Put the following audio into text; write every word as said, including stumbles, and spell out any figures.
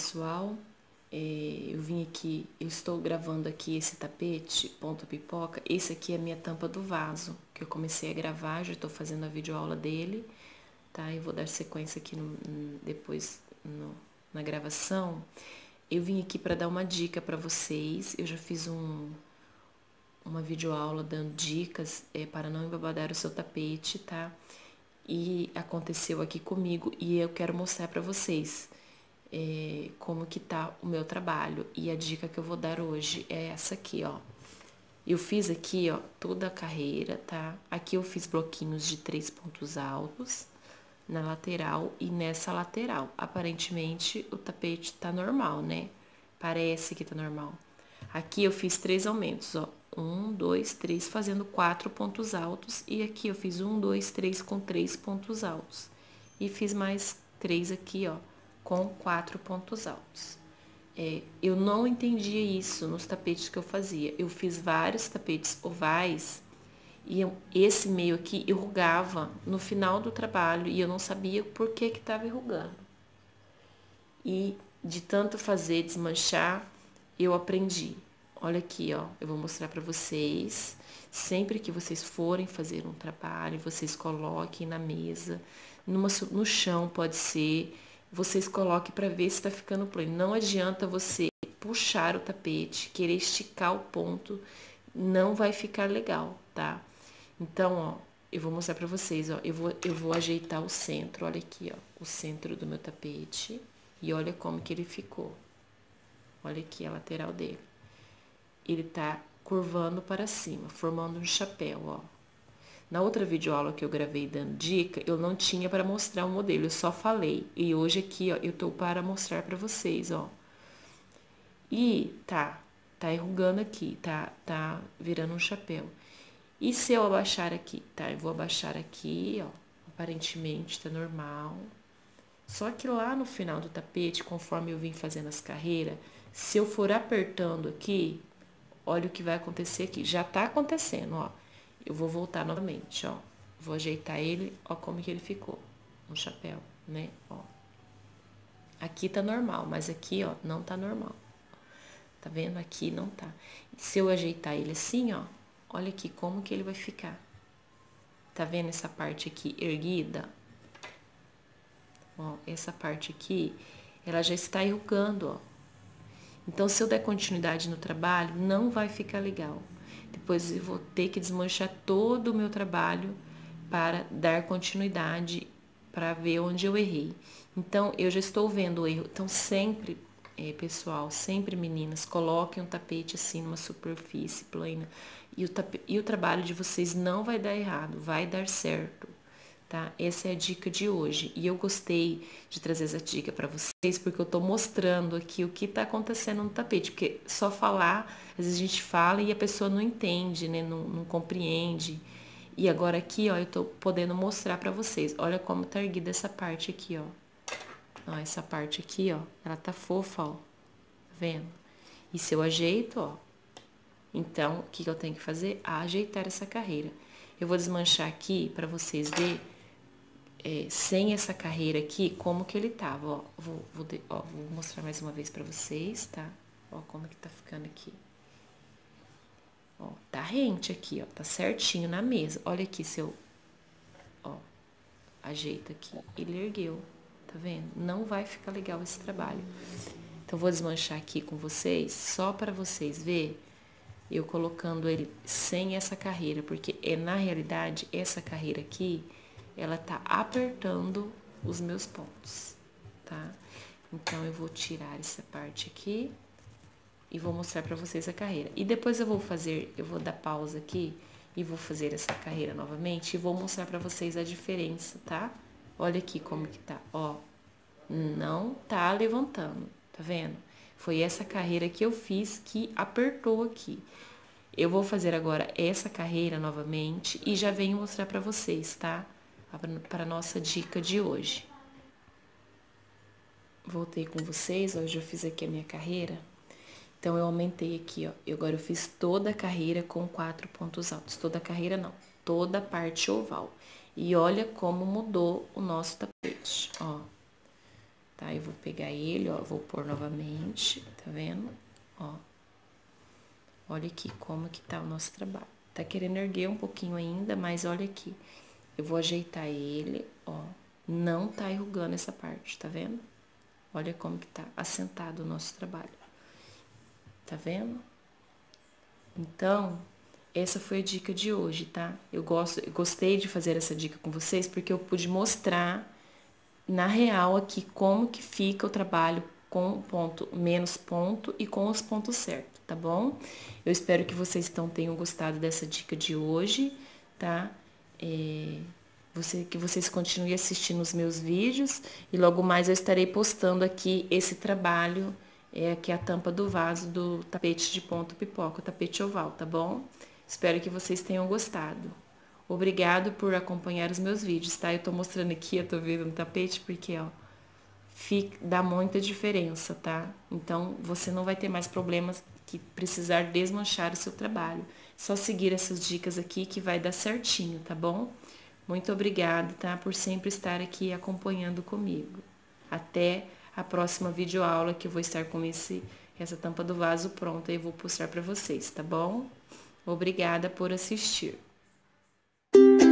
pessoal, é, eu vim aqui, eu estou gravando aqui esse tapete, ponto pipoca. Esse aqui é a minha tampa do vaso, que eu comecei a gravar, já estou fazendo a videoaula dele, tá? Eu vou dar sequência aqui no, depois no, na gravação. Eu vim aqui para dar uma dica para vocês, eu já fiz um, uma videoaula dando dicas é, para não embabadar o seu tapete, tá? E aconteceu aqui comigo e eu quero mostrar para vocês é, como que tá o meu trabalho. E a dica que eu vou dar hoje é essa aqui, ó. Eu fiz aqui, ó, toda a carreira, tá? Aqui eu fiz bloquinhos de três pontos altos na lateral e nessa lateral. Aparentemente o tapete tá normal, né? Parece que tá normal. Aqui eu fiz três aumentos, ó. Um, dois, três, fazendo quatro pontos altos. E aqui eu fiz um, dois, três com três pontos altos. E fiz mais três aqui, ó, com quatro pontos altos. É, eu não entendia isso nos tapetes que eu fazia. Eu fiz vários tapetes ovais e eu, esse meio aqui enrugava no final do trabalho e eu não sabia por que que estava enrugando. E de tanto fazer desmanchar, eu aprendi. Olha aqui, ó, eu vou mostrar para vocês. Sempre que vocês forem fazer um trabalho, vocês coloquem na mesa, numa, no chão pode ser, vocês coloquem para ver se está ficando plano. Não adianta você puxar o tapete, querer esticar o ponto, não vai ficar legal, tá? Então, ó, eu vou mostrar para vocês, ó, eu vou, eu vou ajeitar o centro, olha aqui, ó, o centro do meu tapete e olha como que ele ficou. Olha aqui a lateral dele. Ele tá curvando para cima, formando um chapéu, ó. Na outra videoaula que eu gravei dando dica, eu não tinha para mostrar o modelo, eu só falei. E hoje aqui, ó, eu tô para mostrar para vocês, ó. E tá, tá enrugando aqui, tá, tá virando um chapéu. E se eu abaixar aqui, tá? Eu vou abaixar aqui, ó. Aparentemente tá normal. Só que lá no final do tapete, conforme eu vim fazendo as carreiras, se eu for apertando aqui, olha o que vai acontecer aqui. Já tá acontecendo, ó. Eu vou voltar novamente, ó. Vou ajeitar ele, ó como que ele ficou. Um chapéu, né? Ó. Aqui tá normal, mas aqui, ó, não tá normal. Tá vendo? Aqui não tá. Se eu ajeitar ele assim, ó, olha aqui como que ele vai ficar. Tá vendo essa parte aqui erguida? Ó, essa parte aqui, ela já está enrugando, ó. Então, se eu der continuidade no trabalho, não vai ficar legal. Depois eu vou ter que desmanchar todo o meu trabalho para dar continuidade, para ver onde eu errei. Então, eu já estou vendo o erro. Então, sempre, é, pessoal, sempre meninas, coloquem um tapete assim numa superfície plana. E o, tape... e o trabalho de vocês não vai dar errado, vai dar certo. Tá? Essa é a dica de hoje. E eu gostei de trazer essa dica para vocês, porque eu tô mostrando aqui o que tá acontecendo no tapete. Porque só falar, às vezes a gente fala e a pessoa não entende, né? Não, não compreende. E agora aqui, ó, eu tô podendo mostrar para vocês. Olha como tá erguida essa parte aqui, ó. Ó, essa parte aqui, ó, ela tá fofa, ó. Tá vendo? E se eu ajeito, ó. Então, o que, que eu tenho que fazer? Ajeitar essa carreira. Eu vou desmanchar aqui para vocês verem. É, sem essa carreira aqui, como que ele tava, ó, vou, vou, ó, vou mostrar mais uma vez pra vocês, tá? Ó, como que tá ficando aqui. Ó, tá rente aqui, ó, tá certinho na mesa. Olha aqui, se eu, ó, ajeito aqui, ele ergueu, tá vendo? Não vai ficar legal esse trabalho. Então, vou desmanchar aqui com vocês, só para vocês verem, eu colocando ele sem essa carreira, porque é, na realidade, essa carreira aqui, ela tá apertando os meus pontos, tá? Então, eu vou tirar essa parte aqui e vou mostrar pra vocês a carreira. E depois eu vou fazer, eu vou dar pausa aqui e vou fazer essa carreira novamente e vou mostrar pra vocês a diferença, tá? Olha aqui como que tá, ó. Não tá levantando, tá vendo? Foi essa carreira que eu fiz que apertou aqui. Eu vou fazer agora essa carreira novamente e já venho mostrar pra vocês, tá? Para a nossa dica de hoje. Voltei com vocês, hoje eu fiz aqui a minha carreira. Então, eu aumentei aqui, ó. Eu, agora eu fiz toda a carreira com quatro pontos altos. Toda a carreira não, toda a parte oval. E olha como mudou o nosso tapete, ó. tá? Eu vou pegar ele, ó, vou pôr novamente, tá vendo? Ó, olha aqui como que tá o nosso trabalho. Tá querendo erguer um pouquinho ainda, mas olha aqui. Eu vou ajeitar ele, ó, não tá enrugando essa parte, tá vendo? Olha como que tá assentado o nosso trabalho. Tá vendo? Então, essa foi a dica de hoje, tá? Eu, gosto, eu gostei de fazer essa dica com vocês porque eu pude mostrar na real aqui como que fica o trabalho com ponto, menos ponto e com os pontos certos, tá bom? Eu espero que vocês então tenham gostado dessa dica de hoje, tá? É, você, que vocês continuem assistindo os meus vídeos e logo mais eu estarei postando aqui esse trabalho, é aqui a tampa do vaso do tapete de ponto pipoca, o tapete oval, tá bom? Espero que vocês tenham gostado. Obrigado por acompanhar os meus vídeos, tá? Eu tô mostrando aqui, eu tô vendo no tapete porque, ó, fica, dá muita diferença, tá? Então, você não vai ter mais problemas que precisar desmanchar o seu trabalho. Só seguir essas dicas aqui que vai dar certinho, tá bom? Muito obrigada, tá? Por sempre estar aqui acompanhando comigo. Até a próxima videoaula que eu vou estar com esse, essa tampa do vaso pronta e vou postar para vocês, tá bom? Obrigada por assistir.